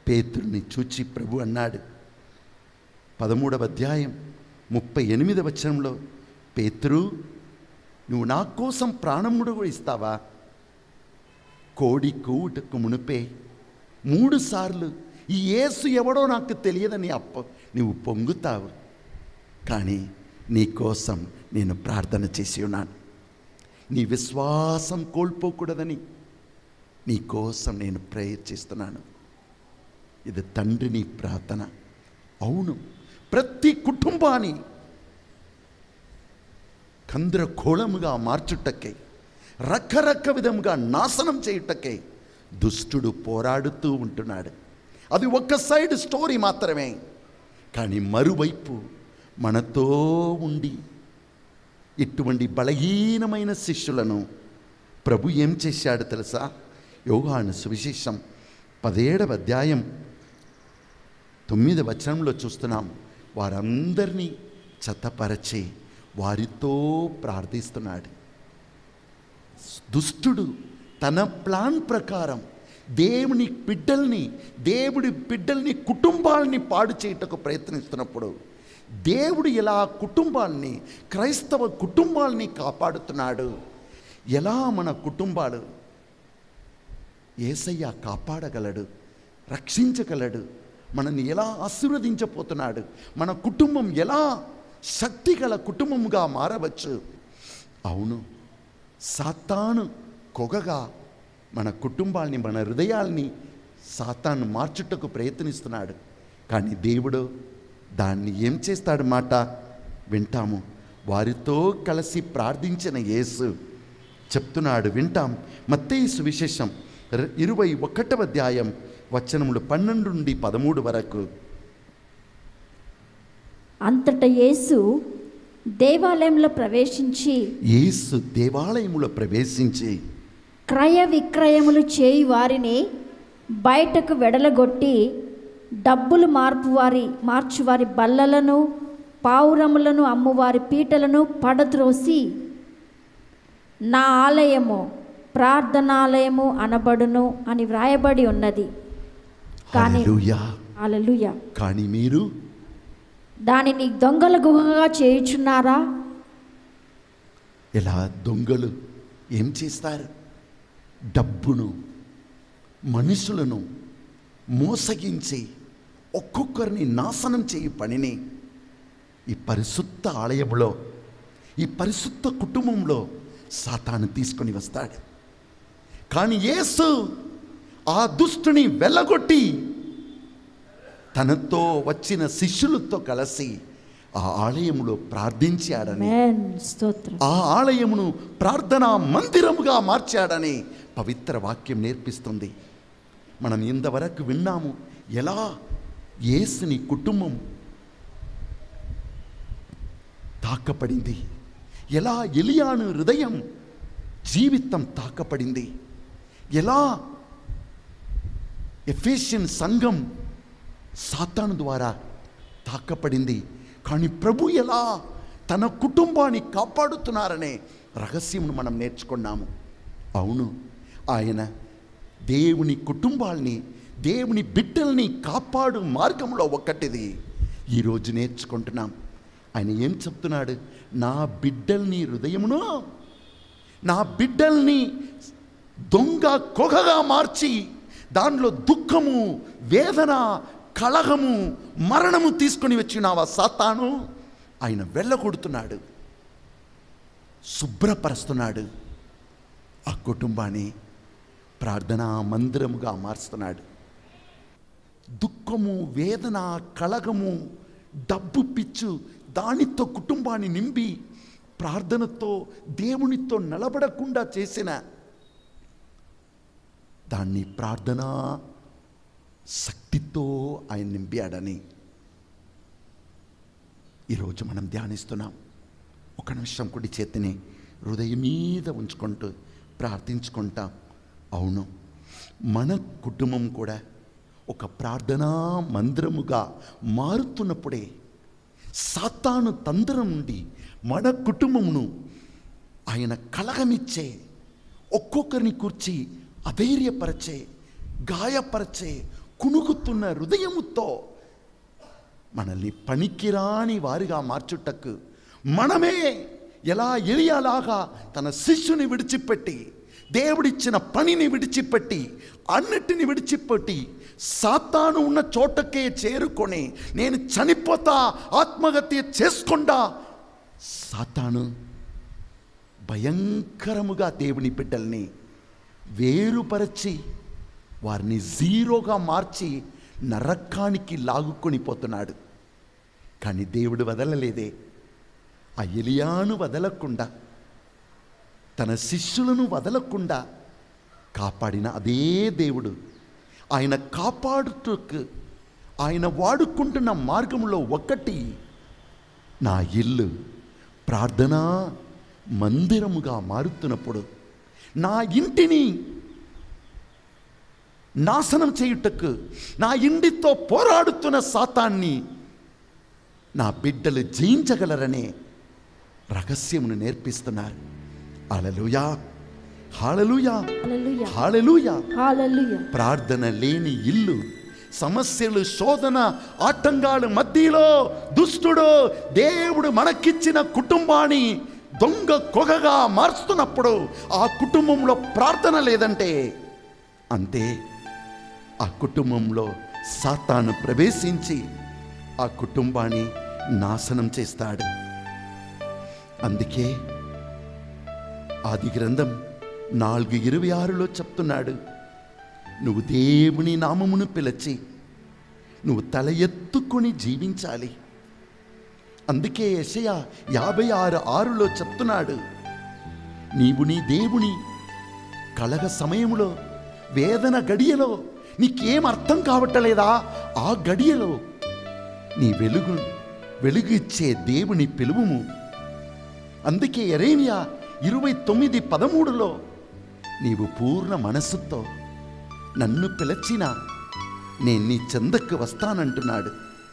పేతురుని చూచి ప్రభు అన్నాడు, 13వ అధ్యాయం 38వ వచనంలో, పేతురు, నువ్వు నా కోసం ప్రాణముడు కూడా ఇస్తావా? కోడి కూటకు మునిపే 3 సార్లు ఈ యేసు ఎవడో నాకు తెలియదని నువ్వు పొంగుతావు. కానీ నీ కోసం నేను ప్రార్థన చేసి ఉన్నాను. నీ విశ్వాసం కోల్పోకూడదని నీ కోసం నేను ప్రేయర్ చేస్తున్నాను. ఇది తండ్రిని ప్రార్థన. అవును, ప్రతి కుటుంబాన్ని కంద్రకోళముగా మార్చుటకై, రకరక విధముగా నాశనం చేయుటకై దుష్టుడు పోరాడుతూ ఉంటున్నాడు. అది ఒక సైడ్ స్టోరీ మాత్రమే. కానీ మరువైపు మనతో ఉండి ఇటువంటి బలహీనమైన శిష్యులను ప్రభు ఏం చేశాడు తెలుసా? యోహాను సువిశేషం 17వ అధ్యాయం 9వ వచనంలో చూస్తున్నాం. వారందరినీ జతపరచి వారితో ప్రార్థిస్తున్నాడు. దుష్టుడు తన ప్లాన్ ప్రకారం దేవుడి బిడ్డల్ని కుటుంబాలని పాడు చేయుటకు ప్రయత్నిస్తున్నప్పుడు దేవుడు ఎలా కుటుంబాల్ని, క్రైస్తవ కుటుంబాలని కాపాడుతున్నాడు. ఎలా మన కుటుంబాలు యేసయ్య కాపాడగలడు, రక్షించగలడు, మనల్ని ఎలా ఆశీర్వదించబోతున్నాడు, మన కుటుంబం ఎలా శక్తిగల కుటుంబంగా మారవచ్చు. అవును, సాతాను కొగగా మన కుటుంబాల్ని, మన హృదయాల్ని సాతాను మార్చుటకు ప్రయత్నిస్తున్నాడు. కానీ దేవుడు దాన్ని ఏం చేస్తాడు మాట వింటాము. వారితో కలిసి ప్రార్థించిన యేసు చెప్తున్నాడు, వింటాం. మత్తయి సువిశేషం 21వ అధ్యాయం వచనములు 12 నుండి 13 వరకు. అంతటా యేసు దేవాలయంలో ప్రవేశించి క్రయ విక్రయములు చేయి వారిని బయటకు వెడలగొట్టి డబ్బులు మార్చువారి బల్లలను, పావురములను, అమ్మువారి పీటలను పడద్రోసి, నా ఆలయము ప్రార్థనాలయము అనబడును అని వ్రాయబడి ఉన్నది. కానీ మీరు దానిని దొంగల గుహగా చేయుచున్నారా? ఇలా దొంగలు ఏం చేస్తారు? డబ్బును, మనుషులను మోసగించి ఒక్కొక్కరిని నాశనం చేయి పనిని ఈ పరిశుద్ధ ఆలయంలో, ఈ పరిశుద్ధ కుటుంబంలో సాతాను తీసుకొని వస్తాడు. కానీ యేసు ఆ దుష్టుని వెళ్ళగొట్టి తనతో వచ్చిన శిష్యులతో కలిసి ఆ ఆలయములో ప్రార్థించాడని, ఆ ఆలయమును ప్రార్థనా మందిరముగా మార్చాడని పవిత్ర వాక్యం నేర్పిస్తుంది. మనం ఇంతవరకు విన్నాము ఎలా యేసుని కుటుంబం తాకపడింది, ఎలా ఎలియాను హృదయం జీవితం తాకపడింది, ఎలా ఎఫెసియన్ సంఘం సాతాను ద్వారా తాకపడింది. కానీ ప్రభు ఎలా తన కుటుంబాన్ని కాపాడుతున్నారనే రహస్యమును మనం నేర్చుకున్నాము. అవును, ఆయన దేవుని కుటుంబాల్ని, దేవుని బిడ్డల్ని కాపాడు మార్గంలో ఒకటిది ఈరోజు నేర్చుకుంటున్నాం. ఆయన ఏం చెప్తున్నాడు? నా బిడ్డల్ని హృదయమును, నా బిడ్డల్ని దొంగ కొగగా మార్చి దానిలో దుఃఖము, వేదన, కలహము, మరణము తీసుకొని వచ్చినావా సాతాను? ఆయన వెళ్ళగొడుతున్నాడు, శుభ్రపరుస్తున్నాడు, ఆ కుటుంబాన్ని ప్రార్థనా మందిరముగా మారుస్తున్నాడు. దుఃఖము, వేదన, కలగము, డబ్బు పిచ్చు దానితో కుటుంబాన్ని నింపి ప్రార్థనతో దేవునితో నిలబడకుండా చేసిన దాన్ని ప్రార్థనా శక్తితో ఆయన నింపాడని ఈరోజు మనం ధ్యానిస్తున్నాం. ఒక నిమిషం కుడి చేతిని హృదయం మీద ఉంచుకుంటూ ప్రార్థించుకుంటాం. అవును, మన కుటుంబం కూడా ఒక ప్రార్థనా మందిరముగా మారుతున్నప్పుడే సాతాను తంత్రం నుండి మన కుటుంబమును ఆయన కలగమిచ్చే, ఒక్కొక్కరిని కూర్చి అధైర్యపరచే, గాయపరచే, కునుకుతున్న హృదయముతో మనల్ని పనికిరాని వారిగా మార్చుటకు మనమే ఎలా ఎలియాలాగా తన శిష్యుని విడిచిపెట్టి, దేవుడిచ్చిన పనిని విడిచిపెట్టి, అన్నిటిని విడిచిపెట్టి సాతాను ఉన్న చోటకే చేరుకొని నేను చనిపోతా, ఆత్మహత్య చేసుకుండా, సాతాను భయంకరముగా దేవుని బిడ్డల్ని వేరుపరచి వారిని జీరోగా మార్చి నరకానికి లాగుకొని పోతున్నాడు. కానీ దేవుడు వదలలేదే. ఆ ఎలియాను వదలకుండా, తన శిష్యులను వదలకుండా కాపాడిన అదే దేవుడు ఆయన కాపాడుటకు ఆయన వాడుకుంటున్న మార్గంలో ఒకటి, నా ఇల్లు ప్రార్థనా మందిరముగా మారుతున్నప్పుడు నా ఇంటిని నాశనం చేయుటకు, నా ఇంటితో పోరాడుతున్న సాతాన్ని నా బిడ్డలు జయించగలరనే రహస్యమును నేర్పిస్తున్నారు. హల్లెలూయా, హల్లెలూయా, హల్లెలూయా, హల్లెలూయా. ప్రార్థన లేని ఇల్లు, సమస్యలు, శోధన, ఆటంకాల మధ్యలో దుష్టుడు దేవుడు మనకిచ్చిన కుటుంబాన్ని దొంగ కొగగా మార్చుతున్నప్పుడు, ఆ కుటుంబంలో ప్రార్థన లేదంటే అంతే, ఆ కుటుంబంలో సాతాను ప్రవేశించి ఆ కుటుంబాన్ని నాశనం చేస్తాడు. అందుకే ఆది గ్రంథం 4:26 చెప్తున్నాడు, నువ్వు దేవుని నామమును పిలిచి నువ్వు తల ఎత్తుకొని జీవించాలి. అందుకే యెషయా 56:6 చెప్తున్నాడు, నీవు నీ దేవుని కలగ సమయంలో, వేదన గడియలో నీకేం అర్థం కావట్లేదా, ఆ గడియలో నీ వెలుగు ఇచ్చే దేవుని పిలువుము. అందుకే యెరెమీయా 29:13 నీవు పూర్ణ మనస్సుతో నన్ను పిలిచినా నేను నీ చెందకు వస్తానంటున్నాడు.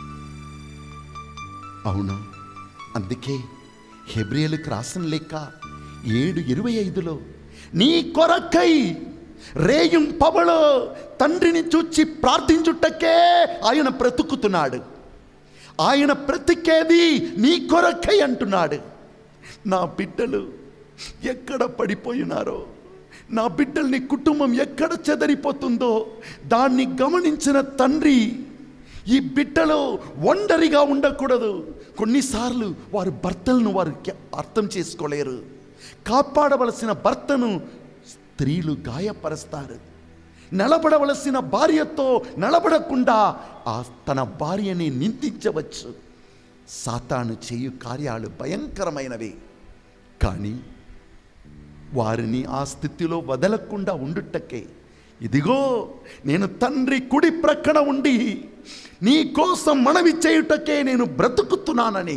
అవును, అందుకే హెబ్రీయులకు రాసిన లేఖ 7:25 నీ కొరకై రేయం పవలో తండ్రిని చూచి ప్రార్థించుటకే ఆయన బ్రతుకుతున్నాడు. ఆయన బ్రతికేది నీ కొరకై అంటున్నాడు. నా బిడ్డలు ఎక్కడ పడిపోయినారో, నా బిడ్డల్ని కుటుంబం ఎక్కడ చెదరిపోతుందో దాన్ని గమనించిన తండ్రి, ఈ బిడ్డలో ఒంటరిగా ఉండకూడదు. కొన్నిసార్లు వారి భర్తలను వారు అర్థం చేసుకోలేరు. కాపాడవలసిన భర్తను స్త్రీలు గాయపరుస్తారు. నిలబడవలసిన భార్యతో నిలబడకుండా తన భార్యని నిందించవచ్చు. సాతాను చేయు కార్యాలు భయంకరమైనవి. కానీ వారిని ఆ స్థితిలో వదలకుండా ఉండుటకే, ఇదిగో నేను తండ్రి కుడి ప్రక్కన ఉండి నీ కోసం మనవి చేయుటకే నేను బ్రతుకుతున్నానని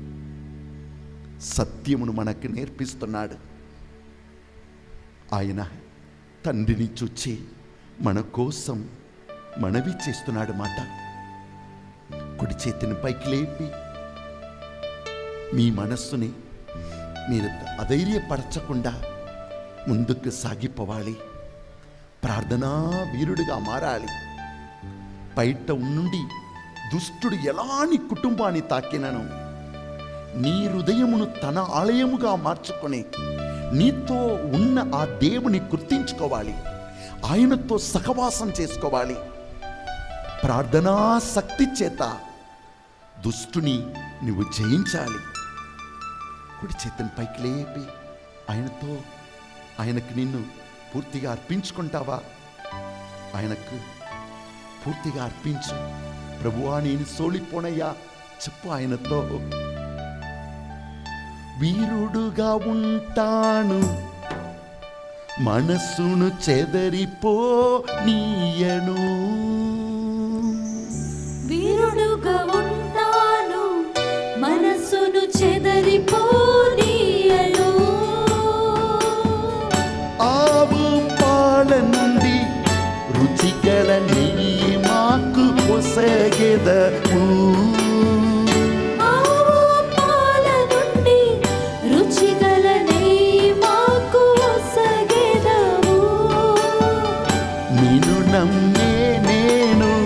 సత్యమును మనకు నేర్పిస్తున్నాడు. ఆయన తండ్రిని చూచి మన కోసం మనవి చేస్తున్నాడు మాట. కుడి చేతిని పైకి లేపి మీ మనస్సుని మీరు అధైర్యపరచకుండా ముందుకు సాగిపోవాలి. ప్రార్థనా వీరుడిగా మారాలి. బయట నుండి దుష్టుడు ఎలాని కుటుంబాన్ని తాకినను నీ హృదయమును తన ఆలయముగా మార్చుకొని నీతో ఉన్న ఆ దేవుని గుర్తించుకోవాలి. ఆయనతో సహవాసం చేసుకోవాలి. ప్రార్థనా శక్తి చేత దుష్టుని నువ్వు జయించాలి. కుడి చేతిని పైకి లేపి ఆయనకు నిన్ను పూర్తిగా అర్పించుకుంటావా? ఆయనకు పూర్తిగా అర్పించు. ప్రభువా, నేను సోలిపోనయ్యా చెప్పు ఆయనతో. వీరుడుగా ఉంటాను, మనస్సును చెదరిపోనీయను. వీరుడుగా ఉంటాను, మనస్సును చెదరిపోనీయను. ఆవు పాల నుండి రుచిగల నెయ్యి మాకు పొసగెదవు. నిన్ను నమ్మే నేను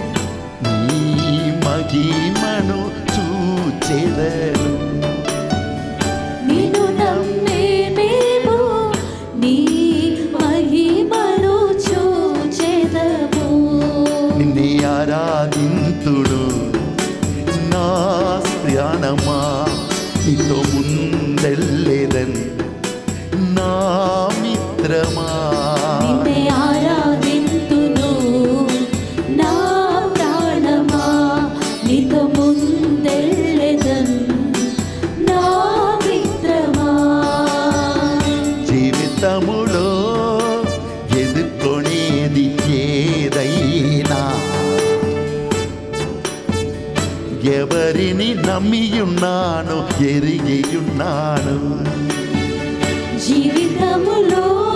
ప్రాణమా నీతో ముందెళ్ళేదన్ నా మిత్రమా నిన్నే ఆరాధింతును నా ప్రాణమా నీతో ముందెళ్ళెదన్ నా మిత్రమా జీవితములో ఎదుర్కొనేది ఏదైనా ఎవరిని నమ్మియున్నాను ఎరిగియున్నాను జీవితములో